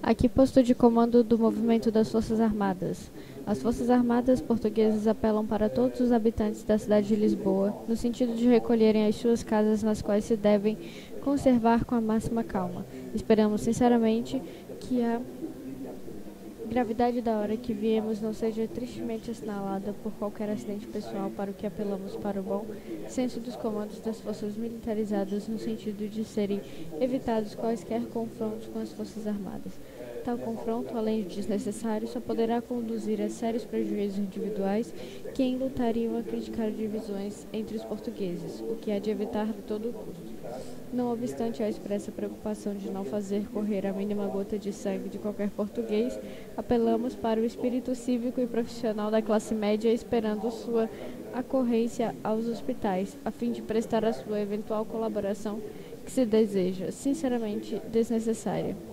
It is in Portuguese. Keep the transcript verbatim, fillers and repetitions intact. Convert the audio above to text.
Aqui posto de comando do movimento das Forças Armadas. As Forças Armadas portuguesas apelam para todos os habitantes da cidade de Lisboa, no sentido de recolherem as suas casas, nas quais se devem conservar com a máxima calma. Esperamos sinceramente que a gravidade da hora que viemos não seja tristemente assinalada por qualquer acidente pessoal, para o que apelamos para o bom senso dos comandos das forças militarizadas, no sentido de serem evitados quaisquer confrontos com as Forças Armadas. Tal confronto, além de desnecessário, só poderá conduzir a sérios prejuízos individuais que enlutariam a criticar divisões entre os portugueses, o que há de evitar de todo custo. Não obstante a expressa preocupação de não fazer correr a mínima gota de sangue de qualquer português, apelamos para o espírito cívico e profissional da classe média, esperando sua acorrência aos hospitais, a fim de prestar a sua eventual colaboração, que se deseja, sinceramente, desnecessária.